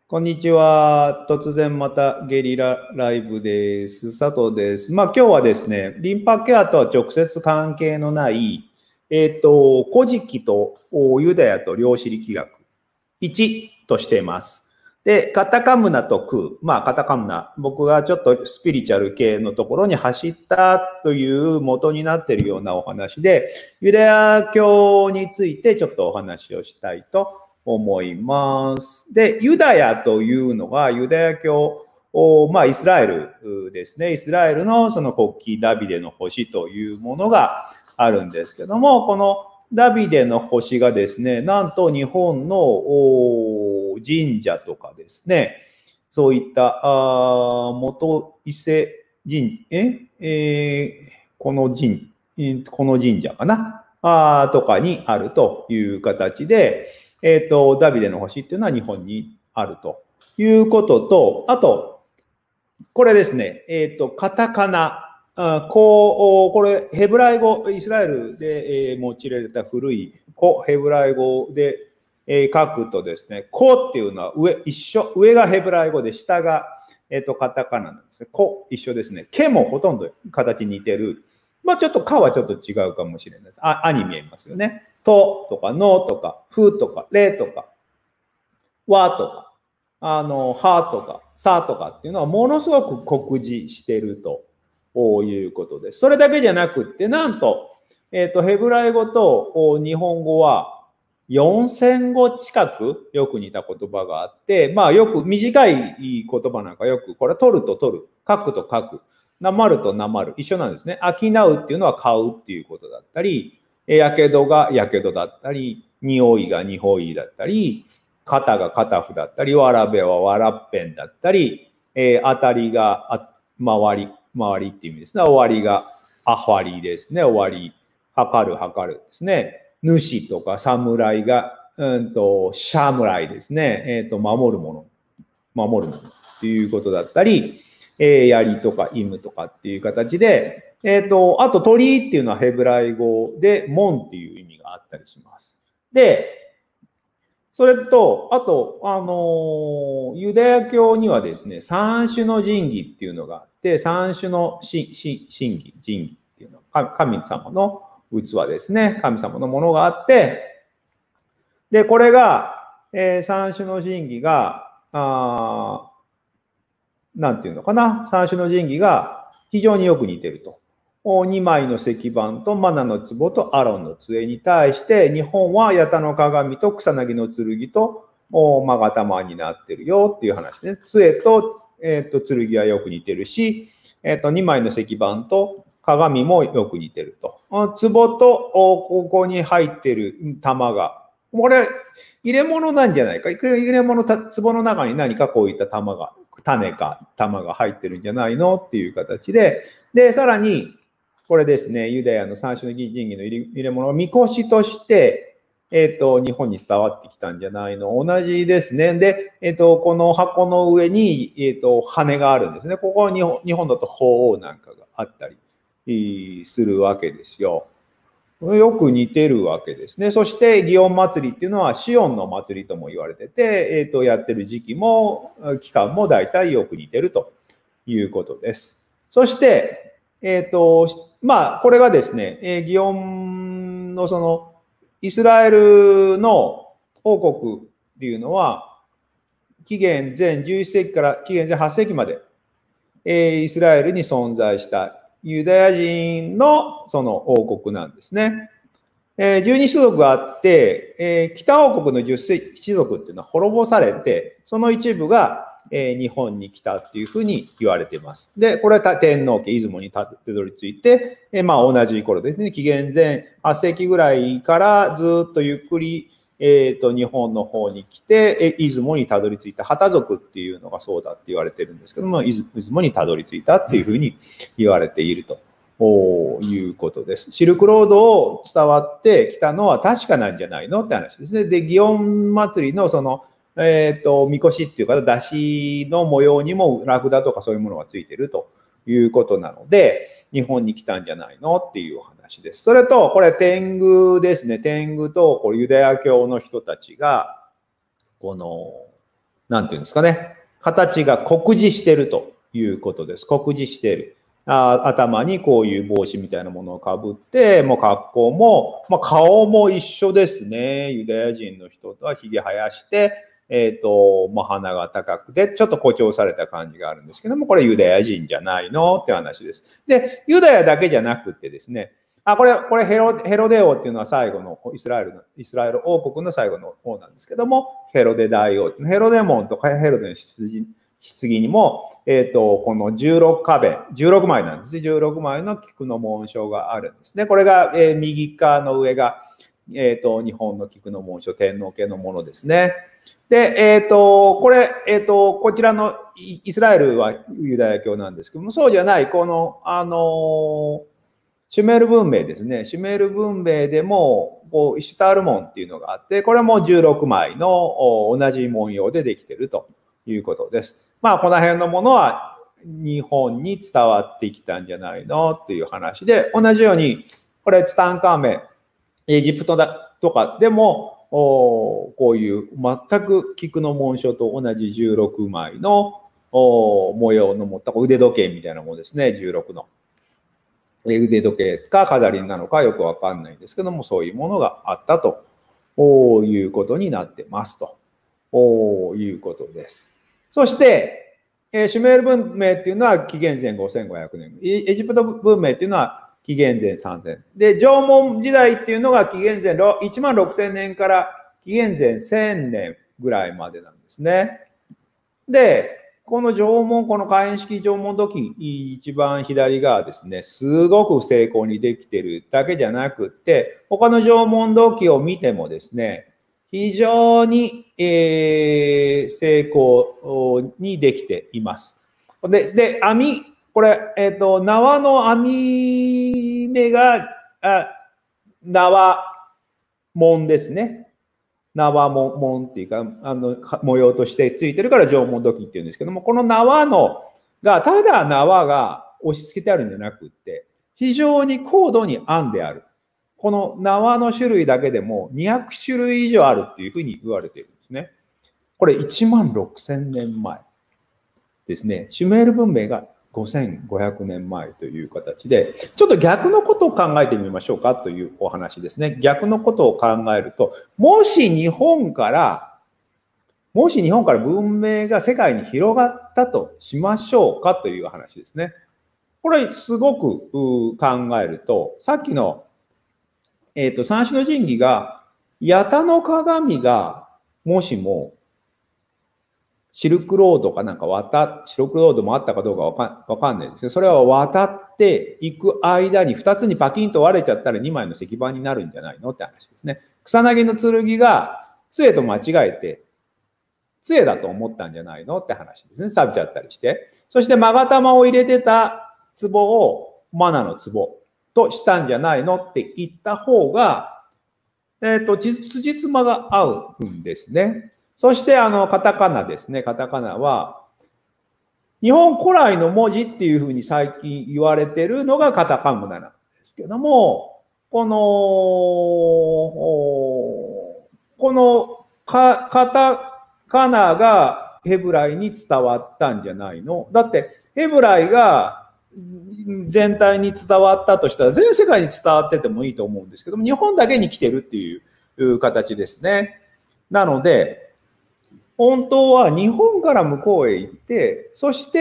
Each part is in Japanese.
こんにちは。突然またゲリラライブです。佐藤です。今日はですね、リンパケアとは直接関係のない、古事記とユダヤと量子力学1としています。で、カタカムナとクー。カタカムナ。僕がちょっとスピリチュアル系のところに走ったという元になっているようなお話で、ユダヤ教についてちょっとお話をしたいと思います。で、ユダヤというのはユダヤ教、イスラエルですね。イスラエルのその国旗ダビデの星というものがあるんですけども、このダビデの星がですね、なんと日本の神社とかですね、そういった元伊勢神、この神社かなとかにあるという形で、ダビデの星っていうのは日本にあるということと、あと、これですね、カタカナ。これ、ヘブライ語、イスラエルで用いられた古いヘブライ語で書くとですね、コっていうのは上がヘブライ語で、下がカタカナなんですね。コ一緒ですね。ケもほとんど形似てる。ちょっとカはちょっと違うかもしれないです。あに見えますよね。ととか、のとか、ふとか、れとか、わとか。はとか、さとかっていうのはものすごく酷似しているということです。それだけじゃなくって、なんと、ヘブライ語と日本語は4000語近くよく似た言葉があって、よく短い言葉なんかよく、これ取ると取る、書くと書く、なまるとなまる、一緒なんですね。商うっていうのは買うっていうことだったり、やけどがやけどだったり、匂いが匂いだったり、肩が肩ふだったり、わらべはわらっぺんだったり、当たりが回りっていう意味ですね。終わりがあわりですね。終わり。測るですね。主とか侍が、シャムライですね。守るものっていうことだったり、槍とかイムとかっていう形で、あと鳥っていうのはヘブライ語で門っていう意味があったりします。で、それと、あと、ユダヤ教にはですね、三種の神器っていうのがあって、三種の神器っていうのは、神様の器ですね。神様のものがあって、で、これが、三種の神器が、なんていうのかな、三種の神器が非常によく似てると。2枚の石板とマナの壺とアロンの杖に対して、日本は八田の鏡と草薙の剣と勾玉になってるよっていう話です。杖と、剣はよく似てるし、2枚の石板と鏡もよく似てると。壺とここに入ってる玉が、これ入れ物なんじゃないか。入れ物、壺の中に何かこういった玉が、種か玉が入ってるんじゃないのっていう形で、で、さらに、これですね、ユダヤの三種の神器の入れ物をみこしとして、日本に伝わってきたんじゃないの。同じですね。で、この箱の上に、羽があるんですね。ここは日本だと鳳凰なんかがあったりするわけですよ。よく似てるわけですね。そして、祇園祭りっていうのは、シオンの祭りとも言われてて、やってる時期も、期間も大体よく似てるということです。そして、これがですね、祇園のその、イスラエルの王国っていうのは、紀元前11世紀から紀元前8世紀まで、イスラエルに存在したユダヤ人のその王国なんですね。12種族があって、北王国の10種族っていうのは滅ぼされて、その一部が日本に来たっていうふうに言われています。で、これは天皇家出雲にたどり着いて、同じ頃ですね、紀元前8世紀ぐらいからずっとゆっくり、日本の方に来て、出雲にたどり着いた旗族っていうのがそうだって言われてるんですけども、出雲にたどり着いたっていうふうに言われていると。いうことです。シルクロードを伝わってきたのは確かなんじゃないのって話ですね。で、祇園祭りのその、みこしっていうか、出しの模様にもラクダとかそういうものがついてるということなので、日本に来たんじゃないのっていうお話です。それと、これ天狗ですね。天狗とこれユダヤ教の人たちが、この、 なんていうんですかね、形が酷似してるということです。酷似してる。頭にこういう帽子みたいなものをかぶって、もう格好も、顔も一緒ですね。ユダヤ人の人とはひげ生やして、鼻が高くて、ちょっと誇張された感じがあるんですけども、これユダヤ人じゃないのって話です。で、ユダヤだけじゃなくてですね、これヘロデ王っていうのは最後のイスラエル王国の最後の王なんですけども、ヘロデ大王。ヘロデ門とかヘロデの棺にも、この16枚なんですね。16枚の菊の紋章があるんですね。これが、右側の上が、日本の菊の紋章、天皇家のものですね。で、これ、こちらのイスラエルはユダヤ教なんですけども、そうじゃない、この、シュメール文明ですね。シュメール文明でも、イシュタール紋っていうのがあって、これも16枚の同じ文様でできているということです。この辺のものは日本に伝わってきたんじゃないのっていう話で、同じように、これツタンカーメン、エジプトだとかでも、こういう全く菊の紋章と同じ16枚の模様の持った腕時計みたいなものですね、16の。腕時計か飾りなのかよくわかんないんですけども、そういうものがあったということになってますということです。そして、シュメール文明っていうのは紀元前5500年。エジプト文明っていうのは紀元前3000。で、縄文時代っていうのが紀元前16000年から紀元前1000年ぐらいまでなんですね。で、この火焔式縄文土器、一番左側ですね、すごく精巧にできてるだけじゃなくって、他の縄文土器を見てもですね、非常に、精巧にできています。で、これ、縄の網目が、縄文ですね。縄文っていうか、模様としてついてるから縄文土器っていうんですけども、この縄ただ縄が押し付けてあるんじゃなくって、非常に高度に編んである。この縄の種類だけでも200種類以上あるっていうふうに言われているんですね。これ16000年前ですね。シュメール文明が5500年前という形で、ちょっと逆のことを考えてみましょうかというお話ですね。逆のことを考えると、もし日本から文明が世界に広がったとしましょうかという話ですね。これすごく考えると、さっきの、三種の神器が、八田の鏡が、もしも、シルクロードかなんかシルクロードもあったかどうかわかんないですけど、それは渡っていく間に2つにパキンと割れちゃったら2枚の石板になるんじゃないのって話ですね。草薙の剣が杖と間違えて、杖だと思ったんじゃないのって話ですね。錆びちゃったりして。そして勾玉を入れてた壺をマナの壺としたんじゃないのって言った方が、辻褄が合うんですね。そして、カタカナですね。カタカナは、日本古来の文字っていうふうに最近言われてるのがカタカムナなんですけども、このカタカナがヘブライに伝わったんじゃないの？だって、ヘブライが全体に伝わったとしたら、全世界に伝わっててもいいと思うんですけども、日本だけに来てるっていう形ですね。なので、本当は日本から向こうへ行って、そして、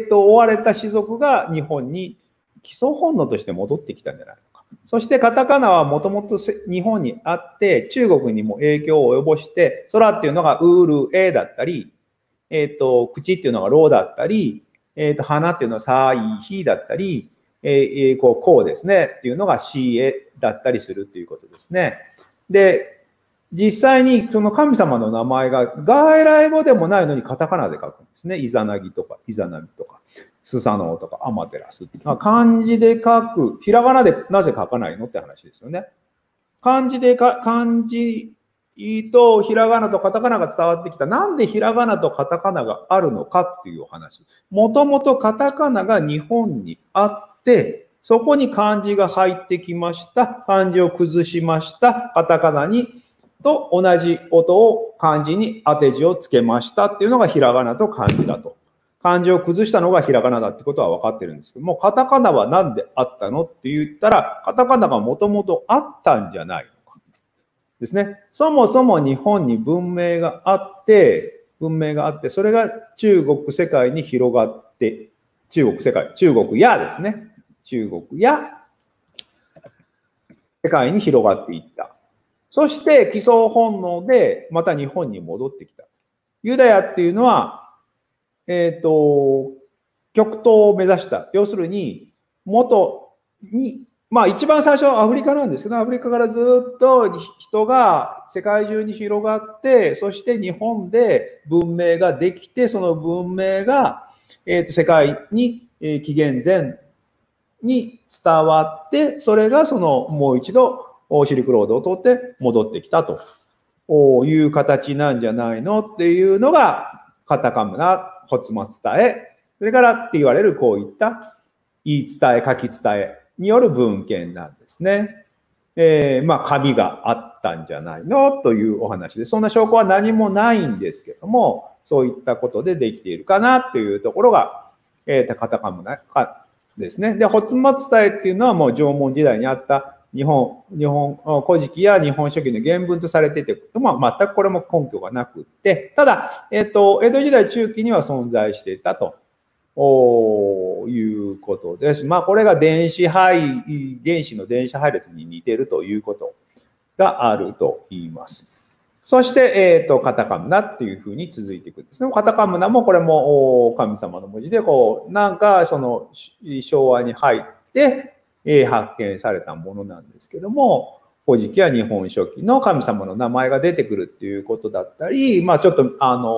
追われた氏族が日本に基礎本能として戻ってきたんじゃないのか。そしてカタカナはもともと日本にあって、中国にも影響を及ぼして、空っていうのがウールエだったり、口っていうのがローだったり、花っていうのはサイヒだったり、こうですねっていうのがシエだったりするっていうことですね。で、実際にその神様の名前が外来語でもないのにカタカナで書くんですね。イザナギとか、イザナミとか、スサノオとか、アマテラス。漢字で書く、ひらがなでなぜ書かないのって話ですよね。漢字とひらがなとカタカナが伝わってきた。なんでひらがなとカタカナがあるのかっていうお話。もともとカタカナが日本にあって、そこに漢字が入ってきました。漢字を崩しました。カタカナにと同じ音を漢字に当て字をつけましたっていうのがひらがなと漢字だと。漢字を崩したのがひらがなだってことは分かってるんですけども、カタカナは何であったのって言ったら、カタカナがもともとあったんじゃないのかですね。そもそも日本に文明があって、それが中国世界に広がって、中国やですね。中国や世界に広がっていった。そして帰巣本能でまた日本に戻ってきた。ユダヤっていうのは、極東を目指した。要するに、元に、まあ一番最初はアフリカなんですけど、アフリカからずっと人が世界中に広がって、そして日本で文明ができて、その文明が、世界に、紀元前に伝わって、それがそのもう一度シルクロードを通って戻ってきたという形なんじゃないのっていうのがカタカムナ、ホツマ伝え、それからって言われるこういった言い伝え、書き伝えによる文献なんですね。まあ紙があったんじゃないのというお話で、そんな証拠は何もないんですけども、そういったことでできているかなというところが、カタカムナですね。で、ホツマ伝えっていうのはもう縄文時代にあった古事記や日本書紀の原文とされていて、まあ、全くこれも根拠がなくって、ただ、江戸時代中期には存在していたということです。まあ、これが原子の電子配列に似てるということがあると言います。そして、カタカムナっていうふうに続いていくんですね。カタカムナもこれも神様の文字で、こう、なんかその昭和に入って、発見されたものなんですけども、古事記や日本書紀の神様の名前が出てくるっていうことだったり、まあちょっと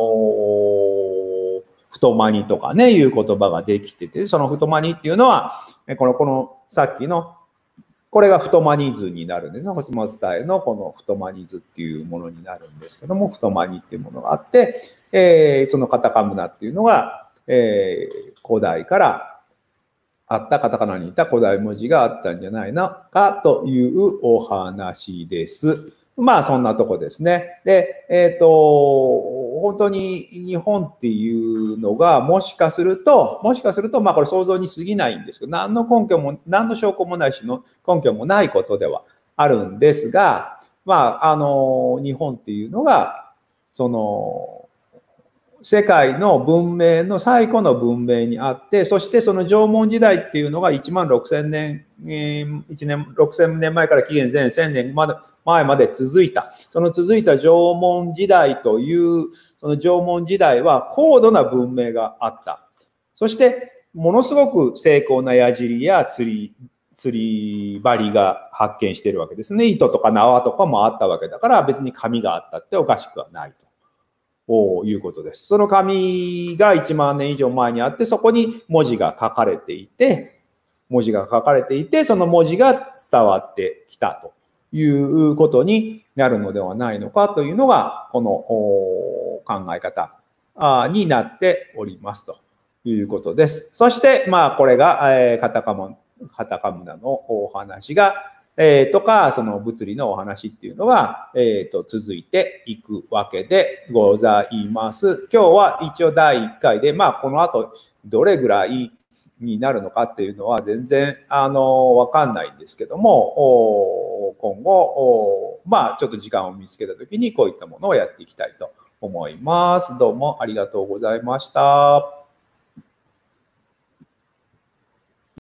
太まにとかね、いう言葉ができてて、その太まにっていうのは、このさっきの、これが太まに図になるんですね。星松伝えのこの太まに図っていうものになるんですけども、太まにっていうものがあって、そのカタカムナっていうのが、古代からあったカタカナにいた古代文字があったんじゃないのかというお話です。まあそんなとこですね。で、本当に日本っていうのがもしかすると、まあこれ想像に過ぎないんですけど、何の証拠もないしの根拠もないことではあるんですが、まあ日本っていうのが、その、世界の文明の最古の文明にあって、そしてその縄文時代っていうのが1万6000年、6000年前から紀元前1000年前まで続いた。その続いた縄文時代という、その縄文時代は高度な文明があった。そして、ものすごく精巧な矢尻や釣り針が発見しているわけですね。糸とか縄とかもあったわけだから、別に紙があったっておかしくはないと。いうことです。その紙が1万年以上前にあって、そこに文字が書かれていて、その文字が伝わってきたということになるのではないのかというのが、この考え方になっておりますということです。そして、まあ、これがカタカムナのお話が、とか、その物理のお話っていうのが、続いていくわけでございます。今日は一応第1回で、まあ、この後、どれぐらいになるのかっていうのは全然、わかんないんですけども、今後、まあ、ちょっと時間を見つけたときに、こういったものをやっていきたいと思います。どうもありがとうございました。